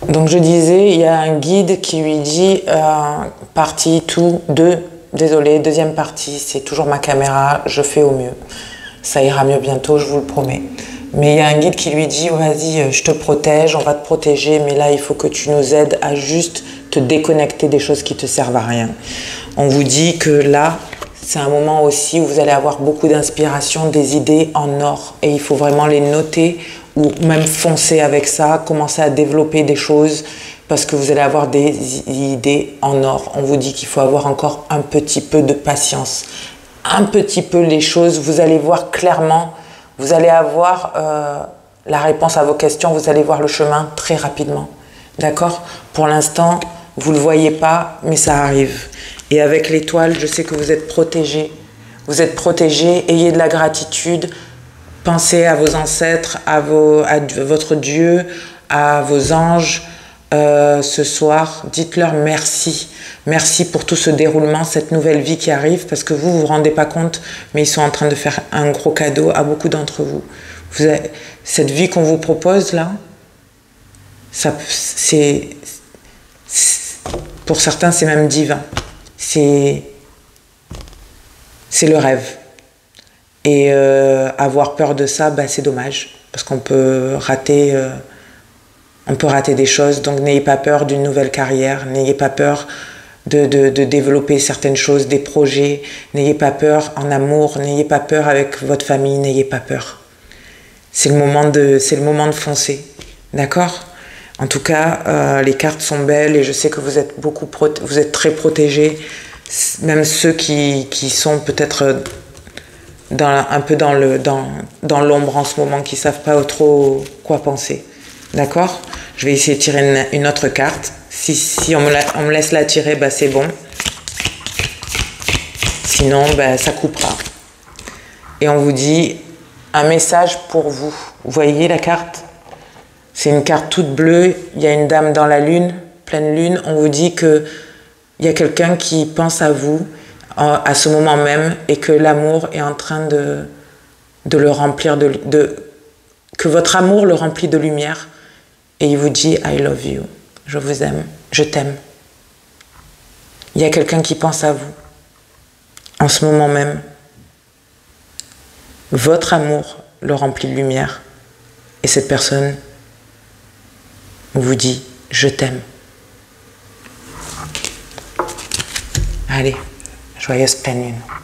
Donc je disais, il y a un guide qui lui dit partie tout 2, désolé, deuxième partie, c'est toujours ma caméra, je fais au mieux. Ça ira mieux bientôt, je vous le promets. Mais il y a un guide qui lui dit, vas-y, je te protège, on va te protéger, mais là, il faut que tu nous aides à juste te déconnecter des choses qui te servent à rien. On vous dit que là, c'est un moment aussi où vous allez avoir beaucoup d'inspiration, des idées en or. Et il faut vraiment les noter ou même foncer avec ça, commencer à développer des choses parce que vous allez avoir des idées en or. On vous dit qu'il faut avoir encore un petit peu de patience. Un petit peu les choses, vous allez voir clairement, vous allez avoir la réponse à vos questions, vous allez voir le chemin très rapidement. D'accord? Pour l'instant, vous ne le voyez pas, mais ça arrive. Et avec l'étoile, je sais que vous êtes protégés. Vous êtes protégés, ayez de la gratitude, pensez à vos ancêtres, à votre Dieu, à vos anges. Ce soir, dites-leur merci. Merci pour tout ce déroulement, cette nouvelle vie qui arrive, parce que vous vous rendez pas compte, mais ils sont en train de faire un gros cadeau à beaucoup d'entre vous. Cette vie qu'on vous propose là, pour certains, c'est même divin. C'est le rêve. Et avoir peur de ça, bah, c'est dommage, parce qu'on peut rater... on peut rater des choses, donc n'ayez pas peur d'une nouvelle carrière, n'ayez pas peur de développer certaines choses, des projets, n'ayez pas peur en amour, n'ayez pas peur avec votre famille, n'ayez pas peur. C'est le moment de foncer, d'accord? En tout cas, les cartes sont belles et je sais que vous êtes très protégés, même ceux qui sont peut-être un peu dans l'ombre en ce moment, qui ne savent pas trop quoi penser. D'accord? Je vais essayer de tirer une autre carte. Si on me laisse la tirer, bah c'est bon. Sinon, bah, ça coupera. Et on vous dit un message pour vous. Vous voyez la carte? C'est une carte toute bleue. Il y a une dame dans la lune, pleine lune. On vous dit qu'il y a quelqu'un qui pense à vous à ce moment même et que l'amour est en train de le remplir, que votre amour le remplit de lumière. Et il vous dit « I love you », je vous aime, je t'aime. Il y a quelqu'un qui pense à vous, en ce moment même. Votre amour le remplit de lumière. Et cette personne vous dit « je t'aime ». Allez, joyeuse pleine lune.